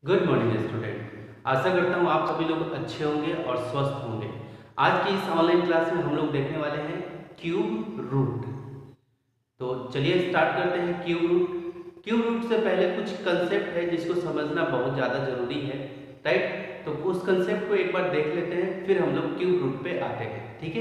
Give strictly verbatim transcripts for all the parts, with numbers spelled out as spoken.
Good morning student. आशा करता हूँ आप सभी लोग अच्छे होंगे और स्वस्थ होंगे। आज की इस ऑनलाइन क्लास में हम लोग देखने वाले हैं क्यूब रूट। तो चलिए स्टार्ट करते हैं क्यूब रूट। क्यूब रूट से पहले कुछ कंसेप्ट है जिसको समझना बहुत ज़्यादा जरूरी है, राइट। तो उस कंसेप्ट को एक बार देख लेते हैं, फिर हम लोग क्यूब रूट पे आते हैं, ठीक है।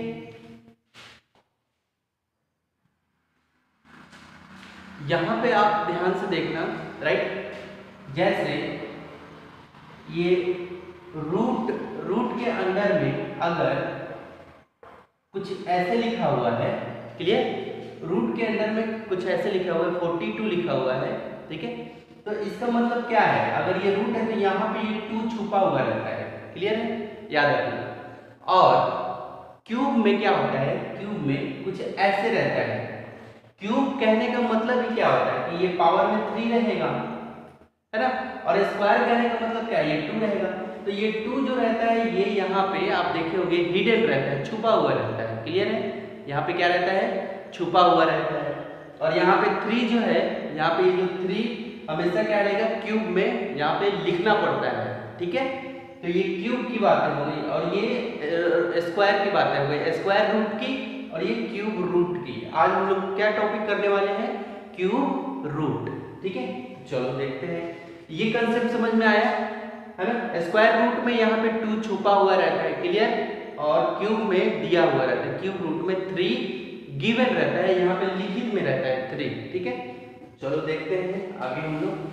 यहाँ पे आप ध्यान से देखना, राइट। जैसे ये रूट रूट के अंदर में अगर कुछ ऐसे लिखा हुआ है, क्लियर। रूट के अंदर में कुछ ऐसे लिखा हुआ है, फोर्टी टू लिखा हुआ है, ठीक है। तो इसका मतलब क्या है, अगर ये रूट है तो यहाँ पे ये टू छुपा हुआ रहता है, क्लियर है, याद रखना। और क्यूब में क्या होता है, क्यूब में कुछ ऐसे रहता है। क्यूब कहने का मतलब ही क्या होता है कि ये पावर में थ्री रहेगा, है ना। और स्क्वायर कहने का मतलब क्या है, ये टू रहेगा। तो ये टू जो रहता है ये यहाँ पे आप देखे होंगे हिडन रहता है, छुपा हुआ रहता है, क्लियर है। यहाँ पे क्या रहता है, छुपा हुआ रहता है। और यहाँ पे थ्री जो है, यहाँ पे ये जो थ्री हमेशा क्या रहेगा, क्यूब में यहाँ पे लिखना पड़ता है, ठीक है। तो ये क्यूब की बातें हो गई और ये स्क्वायर की बातें हो गई, स्क्वायर रूट की और ये क्यूब रूट की। आज हम लोग क्या टॉपिक करने वाले हैं, क्यूब रूट, ठीक है। चलो देखते हैं, ये कंसेप्ट समझ में आया है ना। स्क्वायर रूट में यहाँ पे टू छुपा हुआ रहता है, क्लियर। और क्यूब में दिया हुआ रहता है, क्यूब रूट में थ्री गिवन रहता है, यहाँ पे लिखित में रहता है थ्री, ठीक है। चलो देखते हैं आगे हम लोग।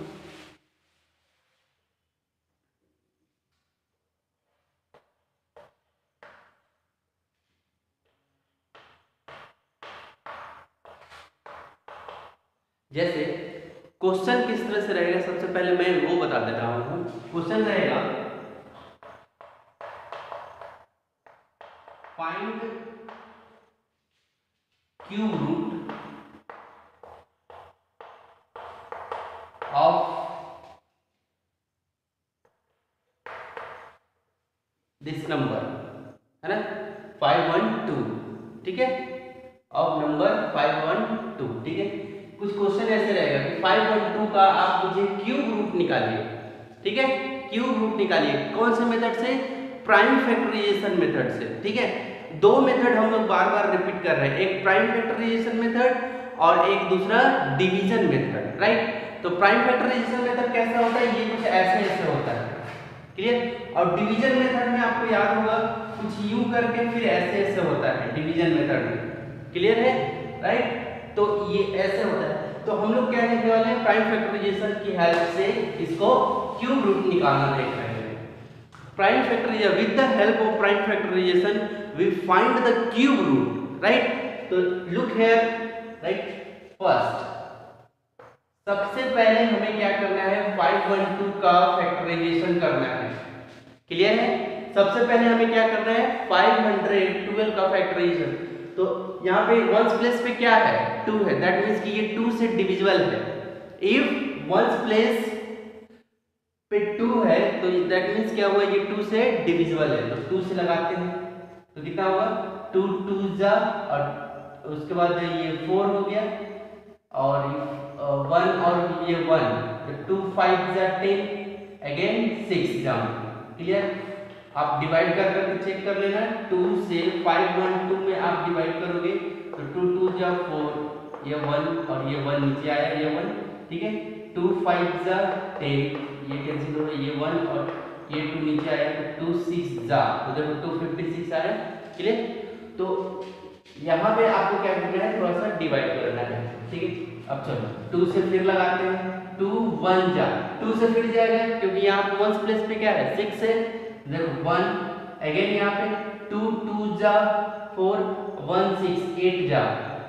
जैसे क्वेश्चन किस तरह से रहेगा, सबसे पहले मैं वो बता देता हूँ। क्वेश्चन रहेगा find cube root of this number, है ना, फाइव वन टू, ठीक है। Of number five one two, ठीक है। कुछ क्वेश्चन ऐसे रहेगा कि फाइव वन टू का आप मुझे क्यूब रूट निकालिए, ठीक है। क्यूब रूट निकालिए कौन से मेथड से, प्राइम फैक्टराइजेशन मेथड से, ठीक है। दो मेथड हम लोग बार बार रिपीट कर रहे हैं, एक प्राइम फैक्टराइजेशन मेथड और एक दूसरा डिवीजन मेथड, राइट। तो प्राइम फैक्टराइजेशन मेथड कैसा होता है, ये कुछ ऐसे ऐसे होता है, क्लियर। और डिवीजन मेथड में आपको याद होगा कुछ यूं करके फिर ऐसे ऐसे होता है डिवीजन मेथड में, क्लियर है, राइट। तो ये ऐसे होता है। तो हम लोग क्या देखने वाले हैं, प्राइम फैक्टराइजेशन की हेल्प से इसको क्यूब रूट निकालना देख रहे हैं। Prime factorization, with the help of prime factorization we find the cube root, right. तो लुक हियर, राइट। फर्स्ट सबसे पहले हमें क्या करना है, फाइव वन टू का फैक्टराइजेशन करना है, क्लियर है। सबसे पहले हमें क्या करना है, फाइव हंड्रेड ट्वेल्व का फैक्टराइजेशन। तो यहाँ पे वंस प्लेस पे क्या है, टू है, दैट मीन्स कि ये टू से डिविजिबल है। इफ वंस प्लेस पे टू है तो दैट मीन्स क्या हुआ, ये टू से डिविजिबल है। तो टू से लगाते हैं तो कितना होगा, टू टू जा, और उसके बाद ये फोर हो गया, और वन और ये वन, तो टू फाइव जा टेन, अगेन सिक्स जा, क्लियर। आप डिवाइड कर करके चेक कर लेना, टू से फाइव वन टू में आप डिवाइड करोगे तो टू टू जा फोर, ये वन और ये वन नीचे आया, ये वन, ठीक है। टू फाइव जा टेन, ये कैंसिल हो गया, ये वन और ये टू नीचे आया, तो टू सिक्स जा, तो देखो टू फिफ्टी सिक्स आया, क्लियर। तो यहाँ पे आपको क्या करना है, थोड़ा सा डिवाइड करना है, ठीक है। अब चलो टू से फिर लगाते हैं, टू वन जा, टू से फिर जाएगा क्योंकि यहाँ पे वंस प्लेस पे क्या है, सिक्स है, देखो वन, अगेन यहाँ पे टू टू जा फोर, वन सिक्स एट जा,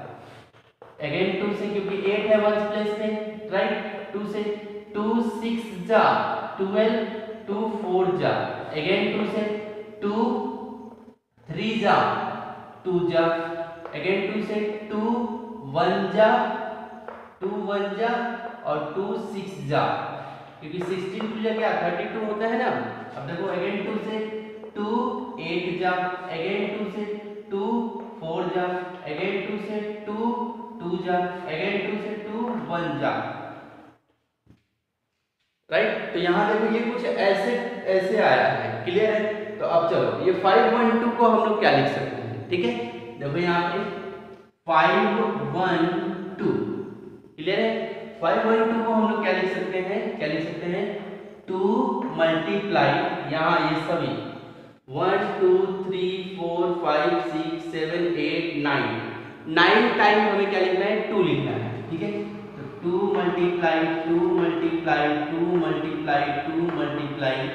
अगेन टू से क्योंकि एट है वंस प्लेस पे, राइट। टू से टू सिक्स जा ट्वेल्व, टू फोर जा, अगेन टू से टू थ्री जा टू जा, अगेन टू से टू वन जा टू वन जा और टू सिक्स जा, क्योंकि सिक्सटीन टू जा क्या थर्टी टू होता है ना। अब देखो अगेन टू से टू एट जा, अगेन टू से टू फोर जा, अगेन टू से टू टू जा, अगेन टू से टू वन जा, राइट। तो यहाँ देखो ये कुछ ऐसे ऐसे आया है, क्लियर है। तो अब चलो ये फाइव वन टू को हम लोग क्या लिख सकते हैं, ठीक है। देखो यहाँ पे फाइव वन टू, क्लियर है। फाइव वन टू को हम लोग क्या लिख सकते हैं, क्या लिख सकते हैं, टू मल्टीप्लाई यहाँ ये सभी one two three four five six seven eight nine, nine time हमें क्या लिखना है, टू लिखना है, ठीक है। तो two multiply two multiply two multiply two multiply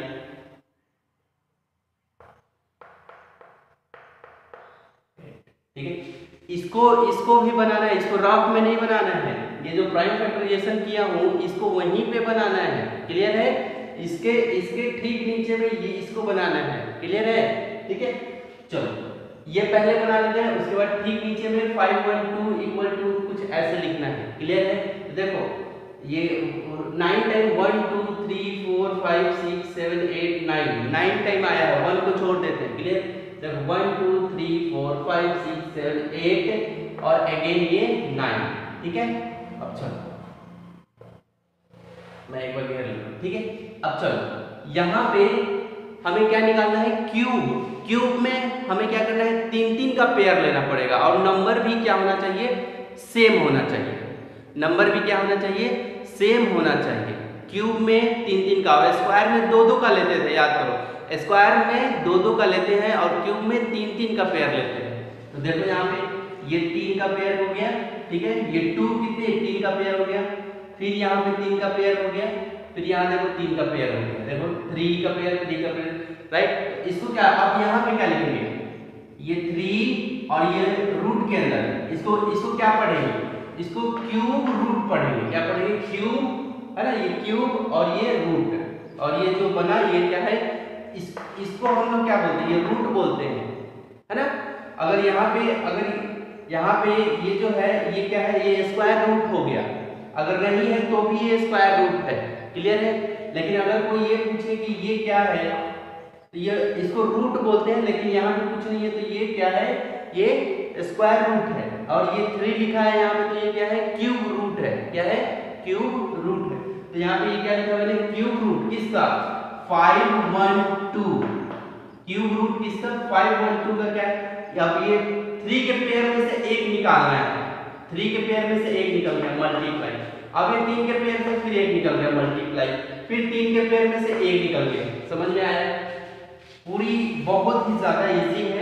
ठीक है। इसको इसको भी बनाना है, इसको रफ में नहीं बनाना है। ये जो प्राइम फैक्टराइजेशन किया हूं इसको वहीं पे बनाना है, क्लियर है। इसके इसके ठीक नीचे में ये इसको बनाना है, क्लियर है, ठीक है। चलो ये पहले बना लेते हैं, उसके बाद ठीक नीचे में five one two equal to कुछ ऐसे लिखना है, क्लियर है। तो देखो ये nine time one two three four five six seven eight nine, nine time आया है, वन को छोड़ देते हैं, क्लियर। देखो one two three four five six seven eight और अगेन ये नाइन, ठीक है। अब चलो मैं एक बार घेर लूँ, ठीक है। अब चलो यहाँ पे हमें क्या निकालना है, क्यूब। क्यूब में हमें क्या करना है, तीन तीन का पेयर लेना पड़ेगा और नंबर भी क्या होना चाहिए, सेम होना चाहिए। नंबर भी क्या होना चाहिए, सेम होना चाहिए। क्यूब में तीन तीन का, और स्क्वायर में दो दो का लेते थे, याद करो। स्क्वायर में दो दो का लेते हैं और क्यूब में तीन तीन का पेयर लेते हैं। तो देखो यहाँ पे ये तीन का पेयर हो गया, ठीक है। ये टू कितने, तीन का पेयर हो गया। फिर यहाँ पे तीन का पेयर हो गया, फिर यहाँ देखो तीन का पेयर हो गया, देखो थ्री का पेयर, थ्री का पेयर, राइट। इसको क्या, अब यहाँ पे क्या लिखेंगे, ये थ्री और ये रूट के अंदर इसको इसको क्या पढ़ेंगे, इसको क्यूब रूट पढ़ेंगे। क्या पढ़ेंगे, क्यूब, है ना। ये क्यूब और ये रूट, और ये जो बना ये क्या है, इस इसको हम लोग क्या बोलते हैं, ये रूट बोलते हैं, है ना। अगर यहाँ पे अगर यहाँ पे ये जो है ये क्या है, ये स्क्वायर रूट हो गया। अगर नहीं है तो भी ये स्क्वायर रूट है, क्लियर है। लेकिन अगर कोई ये पूछे कि ये क्या है, तो ये इसको रूट बोलते हैं, लेकिन यहाँ पे कुछ नहीं है, तो ये क्या है, ये स्क्वायर रूट है। और ये थ्री लिखा है यहाँ पे, तो ये क्या है, क्यूब रूट है। क्या है, क्यूब रूट है। तो यहाँ पे ये क्या लिखा मैंने, क्यूब रूट किसका, five one two. Cube root किसका, फाइव वन टू का क्या है, अब ये थ्री के पेयर में से एक निकालना है, थ्री के पेयर में से एक निकल गया, मल्टीप्लाई। अब ये तीन के पेयर से फिर एक निकल गया, मल्टीप्लाई। फिर तीन के पेयर में से एक निकल गया। समझ में आया, पूरी बहुत ही ज्यादा इजी है,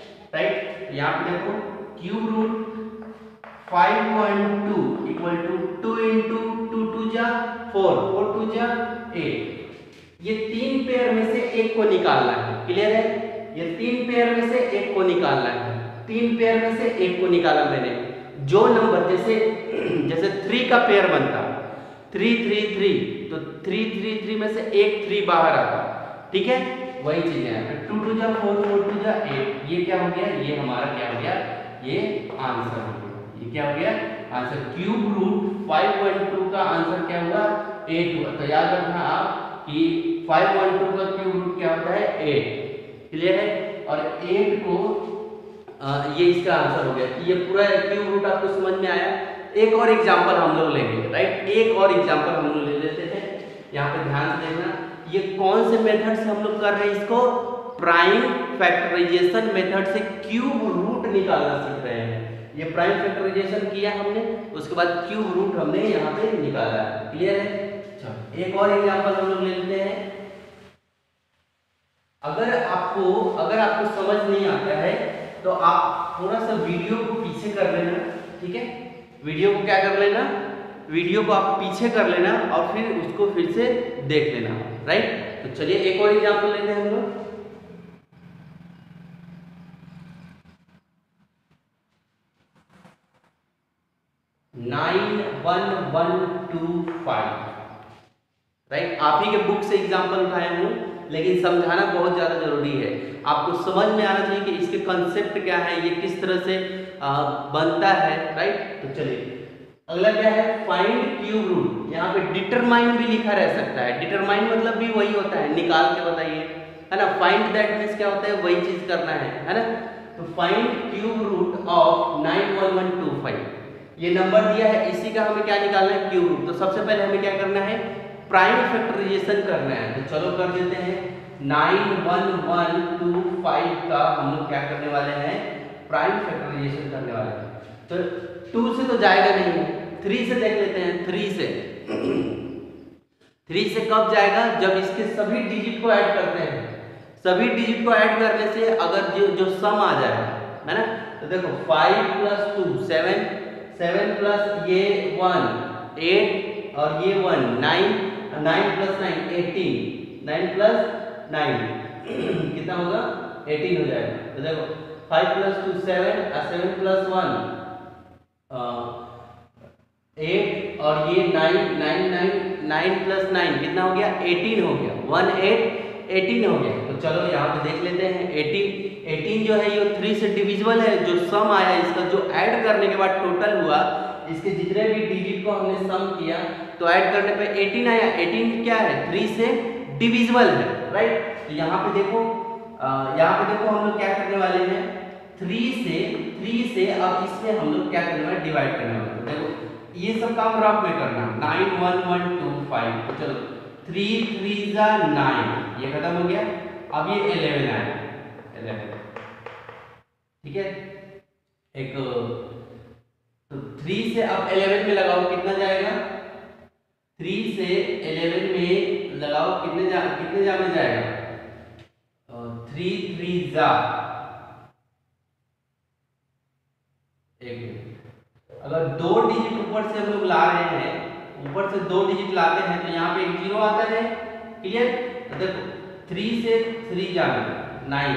राइट। यहाँ पे देखो cube root five one two equal to two into two two जा फोर, फोर टू जा एट। ये तीन पेयर में से एक को निकालना है, क्लियर है। ये तीन पेयर में से एक को निकालना है, तीन पेयर में से एक को निकाला मैंने। जो नंबर जैसे जैसे थ्री का पेयर बनता, थ्री थ्री थ्री, तो थ्री थ्री थ्री में से एक थ्री बाहर आता, ठीक है। वही चीज है, टू टू जा फोर, फोर टू जा एट। ये क्या हो गया, ये हमारा क्या हो गया, ये आंसर हो गया। ये क्या हो गया, answer. Cube root five one two का आंसर क्या हुआ, एट हुआ। तो याद रखना आप कि फाइव वन टू का क्यूब रूट क्या होता है, एट, क्लियर है। और एट को आ, ये इसका आंसर हो गया। ये पूरा क्यूब रूट आपको समझ में आया। एक और एग्जांपल हम लोग लेंगे, राइट। एक और एग्जांपल हम लोग ले लेते हैं। यहाँ पे ध्यान से देखना, ये कौन से मेथड से हम लोग कर रहे हैं, इसको प्राइम फैक्टराइजेशन मेथड से क्यूब रूट निकालना सीख रहे हैं। ये प्राइम फैक्टराइजेशन किया हमने, उसके बाद क्यूब रूट हमने यहाँ पे निकाला है, क्लियर है। चलो एक और एग्जांपल हम लोग ले लेते हैं। अगर आपको अगर आपको समझ नहीं आता है तो आप थोड़ा सा वीडियो को पीछे कर लेना, ठीक है। वीडियो को क्या कर लेना, वीडियो को आप पीछे कर लेना और फिर उसको फिर से देख लेना, राइट। तो चलिए एक और एग्जांपल लेते हैं हम लोग। Nine one one two five, right. आप ही के बुक से एग्जांपल उठाया हूं, लेकिन समझाना बहुत ज्यादा जरूरी है। आपको समझ में आना चाहिए कि इसके कंसेप्ट क्या है, ये किस तरह से आ, बनता है, राइट। तो चलिए अगला क्या है, फाइंड क्यूब रूट। यहाँ पे डिटरमाइन भी लिखा रह सकता है। डिटरमाइन मतलब भी वही होता है, निकाल के बताइए, है ना। फाइंड दैट मींस क्या होता है, वही चीज करना है, है ना। तो find cube root of nine one one two five. ये नंबर दिया है, इसी का हमें क्या निकालना है, क्यूब रूट। तो सबसे पहले हमें क्या करना है, प्राइम फैक्टराइजेशन करना है तो चलो कर देते हैं। Nine one one two five का हम लोग क्या करने वाले हैं, प्राइम फैक्टराइजेशन करने वाले हैं। तो टू से तो जाएगा नहीं, थ्री से देख लेते हैं। थ्री से थ्री से कब जाएगा, जब इसके सभी डिजिट को ऐड करते हैं। सभी डिजिट को ऐड करने से अगर जो जो सम आ जाए है ना, तो देखो five plus two seven, seven plus ये वन एट और ये one nine, nine plus nine eighteen, nine plus nine कितना होगा, एटीन हो जाएगा। तो देखो फाइव प्लस टू सेवन और सेवन प्लस वन एट और ये nine, nine nine nine plus nine कितना हो गया, एटीन हो गया। वन एट एटीन हो गया। तो चलो यहाँ पे देख लेते हैं। एटीन एटीन जो है ये थ्री से डिविजिबल है। जो सम आया इसका, जो ऐड करने के बाद टोटल हुआ, इसके जितने भी डिजिट को हमने सम किया तो ऐड करने पे एटीन आया। एटीन क्या है, थ्री से डिविजिबल है, राइट। तो यहाँ पे देखो, यहाँ पे देखो हम लोग क्या करने वाले हैं, थ्री से थ्री से अब इसमें हम लोग क्या करने वाले, डिवाइड करने वाले। देखो ये सब काम रफ में करना। Nine one one two five, तो चलो थ्री थ्री जा नाइन, ये खत्म हो गया। अब ये इलेवन आया, इलेवन, ठीक है। एक तो थ्री से अब इलेवन में लगाओ, कितना जाएगा, थ्री से इलेवन में लगाओ, कितने जा कितने जा में जाएगा, थ्री थ्री जा, एक अगर दो डिजिट ऊपर से हम लोग ला रहे हैं, ऊपर से दो डिजिट लाते हैं तो यहाँ पे एक जीरो आता है, क्लियर। तो देखो थ्री से थ्री जाना नाइन,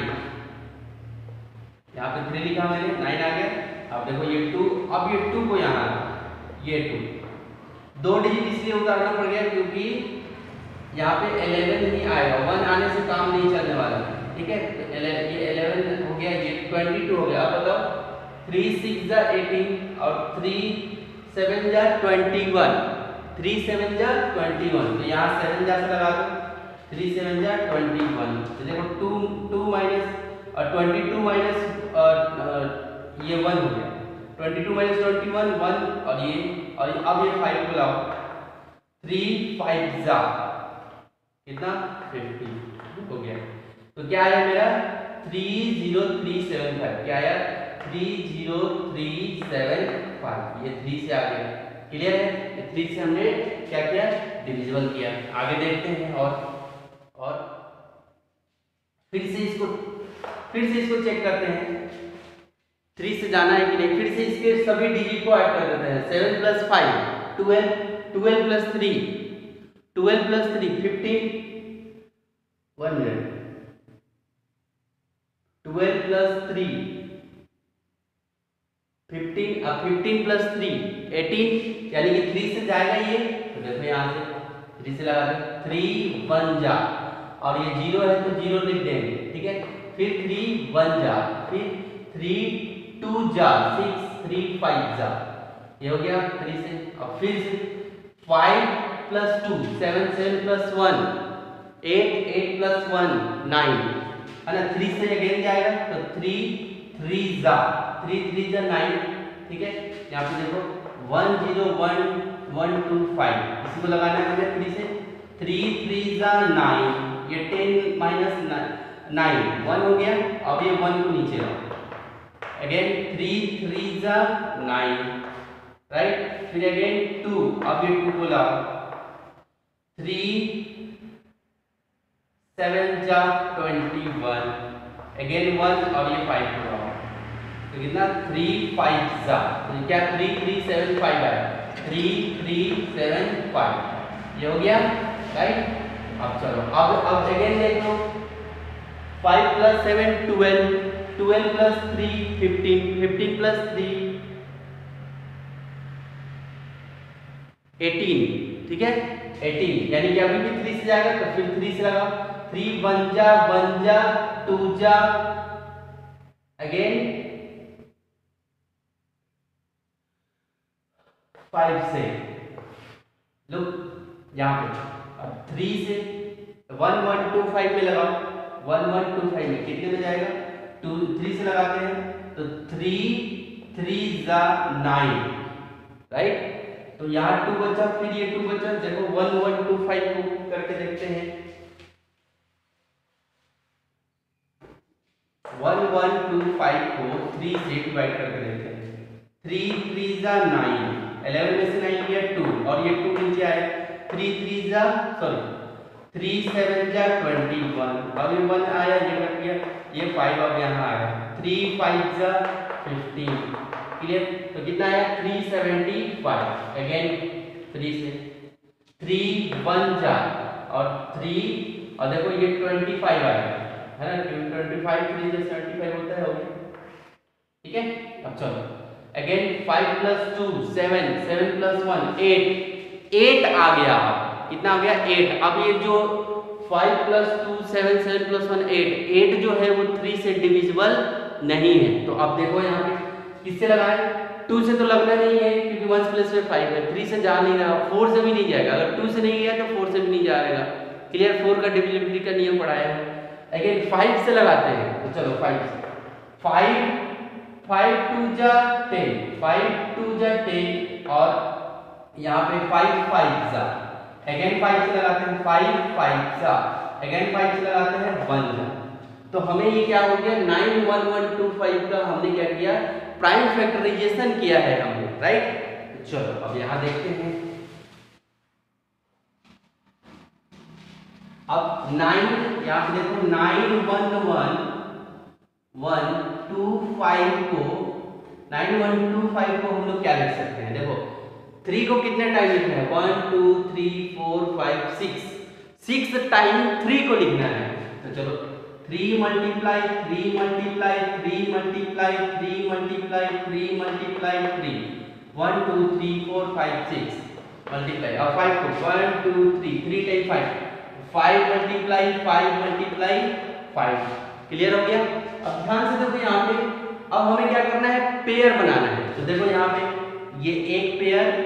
यहाँ पे थ्री लिखा मैंने, नाइन आ गया। अब देखो ये टू, अब ये टू को यहाँ, ये टू, दो डिजिट इसलिए उतारना पड़ गया क्योंकि यहाँ पे इलेवन ही आएगा, वन आने से काम नहीं चलने वाला, ठीक है। तो ये इलेवन हो गया, ये ट्वेंटी टू हो गया। अब बताओ थ्री सिक्स जा एटीन और थ्री सेवन जा ट्वेंटी वन, थ्री सेवन जा ट्वेंटी वन, तो यहाँ सेवन जा से लगा दो, थ्री सेवन जा ट्वेंटी वन। तो देखो टू टू माइनस और ट्वेंटी टू माइनस ये वन हो गया, twenty two minus twenty one one, और ये और अब ये फाइव को लाओ, थ्री फाइव जा कितना, फिफ्टी हो गया। तो क्या आया मेरा, three zero three seven five, क्या आया, three zero three seven five. ये थ्री से आ गया, क्लियर है। ये थ्री से हमने क्या किया, डिविजिबल किया। आगे देखते हैं और और फिर से इसको फिर से इसको चेक करते हैं, थ्री से जाना है कि नहीं। फिर से इसके सभी डिजिट को ऐड कर देते हैं। Seven plus five twelve, twelve plus three twelve plus three fifteen, one minute, twelve plus three fifteen, अब फिफ्टीन प्लस थ्री एटीन, यानी कि थ्री से जाएगा ये। तो देखो यहाँ से थ्री से लगा दो, थ्री वन जा, और ये जीरो है तो जीरो लिख देंगे, ठीक है। फिर थ्री वन जा, फिर थ्री टू जा सिक्स, थ्री फाइव जा, ये हो गया थ्री से। अब फिर से five plus two seven, seven plus one eight, eight plus one nine, है ना। थ्री से अगेन जाएगा तो थ्री थ्री जा, थ्री थ्री जा नाइन, ठीक है। यहाँ पे देखो one zero one one two five, इसी को लगाना है मुझे थ्री से। थ्री थ्री जा नाइन, ये टेन माइनस नाइन, वन हो गया। अब ये वन को नीचे लाओ, अगेन थ्री थ्री जा नाइन, राइट। फिर अगेन टू, अब ये टू को लाओ, थ्री सेवन जा ट्वेंटी वन, अगेन वन, और ये फाइव को लाओ, तो कितना, थ्री फाइव जा, तो क्या थ्री थ्री सेवन फाइव आया, थ्री थ्री सेवन फाइव, ये हो गया, राइट। अब चलो अब अब अगेन देख लो, five plus seven twelve, twelve plus three fifteen, fifteen plus three eighteen, ठीक है, एटीन, यानी कि अभी भी थ्री से जाएगा तो फिर थ्री से लगाओ, थ्री वन जा वन जा, टू जा, अगेन फाइव से, लो यहाँ पे अब थ्री से वन वन टू फाइव में लगाओ, वन वन टू फाइव में कितने में जाएगा, टू, थ्री से लगाते हैं तो थ्री थ्री जा नाइन, राइट। तो यहाँ टू बचा, फिर ये टू बचा। देखो वन वन टू फाइव को करके देखते हैं। वन वन टू फाइव को थ्री से डिवाइड करके देखते हैं। थ्री थ्री जा नाइन, इलेवन में से नाइन गया टू, और ये टू नीचे आए। थ्री थ्री जा सॉरी थ्री सेवन जा ट्वेंटी वन, अब ये वन आया, ये कट गया, ये फाइव अब यहाँ आया। थ्री फाइव जा फिफ्टीन, क्लियर। तो कितना आया? Three seventy five. Again three से थ्री वन जा और थ्री, और देखो ये ट्वेंटी फाइव आया है ना, ट्वेंटी फाइव थ्री से सेवेंटी फाइव होता है, हो गया, ठीक है। अब चलो again five plus two seven, seven plus one eight, eight आ गया। कितना आ गया? एट। अब ये जो five plus two seven, seven plus one eight, eight जो है वो थ्री से डिविजिबल नहीं है। तो अब देखो यहाँ पे किससे लगाए? टू से तो लगना नहीं है क्योंकि वन प्लस में फाइव है, थ्री से जा नहीं रहा, फोर से भी नहीं जाएगा। अगर टू से नहीं गया तो फोर से भी नहीं जाएगा, क्लियर। फोर का डिविजिबिलिटी का नियम पढ़ाया है। अगेन फाइव से लगाते हैं, तो चलो फाइव से, फाइव फाइव टू जा टेन, फाइव टू जा टेन, और यहाँ पे फाइव फाइव जा, अगेन फाइव से लगाते हैं, फाइव फाइव जा, अगेन फाइव से लगाते हैं, वन जा। तो हमें ये क्या हो गया? Nine one one two five का हमने क्या किया? प्राइम फैक्टराइजेशन किया है हमने, राइट। चलो अब यहाँ देखते हैं। अब नाइन, यहाँ पे देखो nine one one one two five को, नाइन वन टू फाइव को हम लोग क्या लिख सकते हैं? देखो थ्री को कितने टाइम लिखना है? One two three four five six, six time three को लिखना है। तो चलो three multiply three multiply three multiply three multiply three multiply three, one two three four five six multiply, और फाइव को one two three, three time five, five multiply five multiply five, clear हो गया। अब ध्यान से देखो यहाँ पे, अब हमें क्या करना है? पेयर बनाना है। तो देखो यहाँ पे ये एक पेयर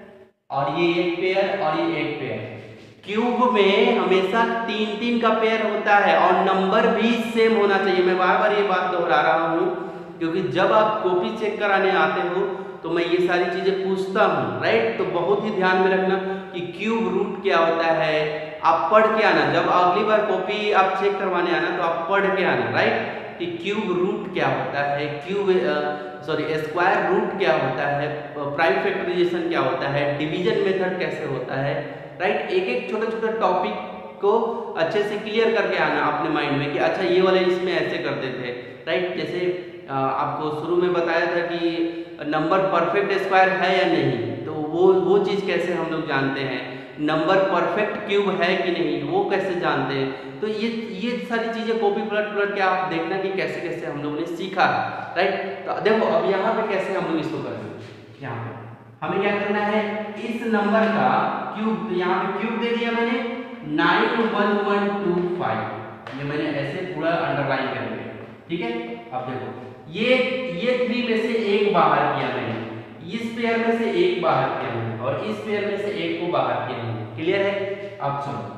और ये एक पेयर और ये एक पेयर। क्यूब में हमेशा तीन तीन का पेयर होता है और नंबर भी सेम होना चाहिए। मैं बार बार ये बात दोहरा रहा हूँ क्योंकि जब आप कॉपी चेक कराने आते हो तो मैं ये सारी चीजें पूछता हूँ, राइट। तो बहुत ही ध्यान में रखना कि क्यूब रूट क्या होता है, आप पढ़ के आना। जब अगली बार कॉपी आप चेक करवाने आना तो आप पढ़ के आना, राइट, कि क्यूब रूट क्या होता है, क्यूब सॉरी स्क्वायर रूट क्या होता है, प्राइम फैक्टराइजेशन क्या होता है, डिवीजन मेथड कैसे होता है, राइट। एक एक छोटा छोटा टॉपिक को अच्छे से क्लियर करके आना अपने माइंड में कि अच्छा ये वाले इसमें ऐसे करते थे, राइट। जैसे आपको शुरू में बताया था कि नंबर परफेक्ट स्क्वायर है या नहीं, तो वो वो चीज़ कैसे हम लोग जानते हैं, नंबर परफेक्ट क्यूब है कि नहीं वो कैसे जानते हैं। तो ये ये सारी चीज़ें कॉपी पलट पलट के आप देखना कि कैसे कैसे हम लोगों ने सीखा, राइट। तो देखो अब यहाँ पे कैसे हम लोग इसको करेंगे। यहाँ पे हमें क्या करना है? इस नंबर का क्यूब, तो यहाँ पे क्यूब दे दिया मैंने nine one one two five, ये मैंने ऐसे पूरा अंडरलाइन कर दिया, ठीक है। अब देखो ये ये थ्री में से एक बाहर किया मैंने, इस पेयर में से एक बाहर किया मैंने, और इस पेयर में से एक को बाहर किया मैंने, क्लियर है। अब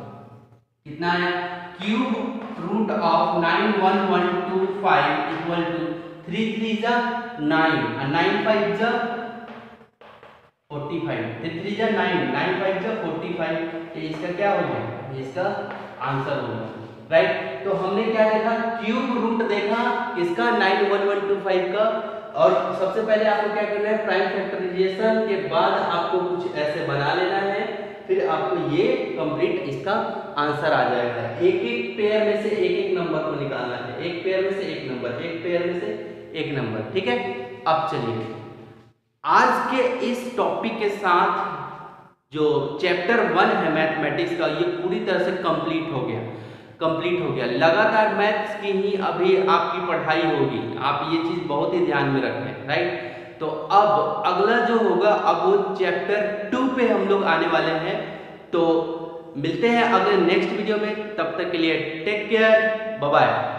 चलो कितना आया? Cube root of nine one one two five equal to three three जा नाइन और नाइन फाइव जा फोर्टी फाइव, थ्री थ्री जा नाइन, नाइन फाइव जा फोर्टी फाइव। ये इसका क्या हो गया? इसका आंसर होगा, राइट। तो हमने क्या देखा? क्यूब रूट देखा इसका nine one one two five का। और सबसे पहले आपको क्या करना है? प्राइम फैक्टराइजेशन के बाद आपको कुछ ऐसे बना लेना है, फिर आपको ये कंप्लीट इसका आंसर आ जाएगा। एक एक पेयर में से एक एक नंबर को निकालना है, एक पेयर में से एक नंबर, एक पेयर में से एक नंबर, ठीक है। अब चलिए आज के इस टॉपिक के साथ जो चैप्टर वन है मैथमेटिक्स का, ये पूरी तरह से कंप्लीट हो गया कंप्लीट हो गया। लगातार मैथ्स की ही अभी आपकी पढ़ाई होगी, आप ये चीज़ बहुत ही ध्यान में रखें, राइट। तो अब अगला जो होगा, अब वो चैप्टर टू पे हम लोग आने वाले हैं। तो मिलते हैं अगले नेक्स्ट वीडियो में, तब तक के लिए टेक केयर, बाय बाय।